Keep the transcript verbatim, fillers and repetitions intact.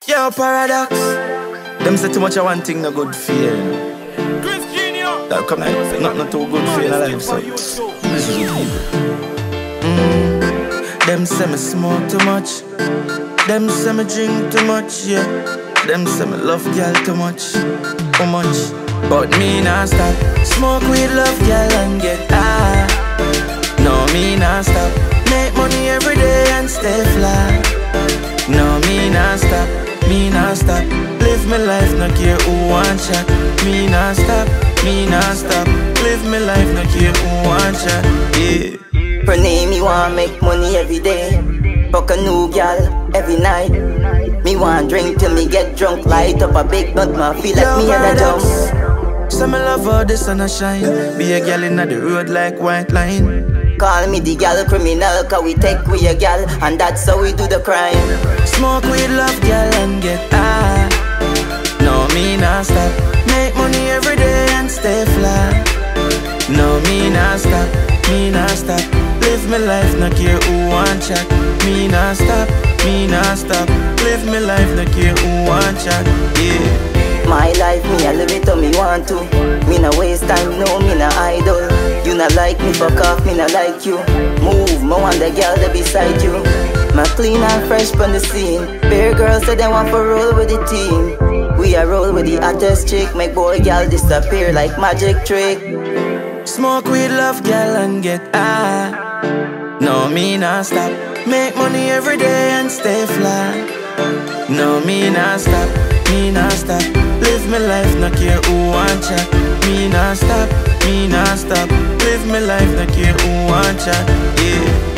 Yo, Paradox. Them say too much of one thing, no good feel. Chris Junior. That come like not not too good feel alive, so this is good people. Mm. Them say me smoke too much. Them say me drink too much, yeah. Them say me love girl too much, too much. But me nah stop. Smoke weed, love girl and get high. No, me nah stop. Make money every day and stay fly. No, me nah stop. Me nah stop. Live my life, no care who want chat. Me nah stop. Me nah stop. Live my life, no care who want chat. Yeah. Per name, me want make money every day. Fuck a new gal every night. Me want drink till me get drunk. Light up a big nut, ma feel like me at a jump. Some love how the sun a shine. Be a gal inna the road like white line. Call me the gal criminal, cause we take we a gal, and that's how we do the crime. Smoke weed, love gal and get high. No, me nah stop. Make money every day and stay fly. No, me nah stop. Me nah stop. Live my life, no care who want chat. Me nah stop. Me nah stop. Live my life, no care who want chat. Yeah. My life, me I live it how me want to. Me no waste time, no, me no idle. You not like me, fuck off, me not like you. Move, me want the girl that beside you. My clean and fresh from the scene. Bear girls say they want to roll with the team. We a roll with the hottest chick. Make boy girl disappear like magic trick. Smoke weed, love girl and get high. No, me nah stop. Make money every day and stay fly. No, me nah stop. Me nah stop. Live my life, no care who want chat. Me nah stop. Me nah stop. Live my life, no care who want chat. Yeah.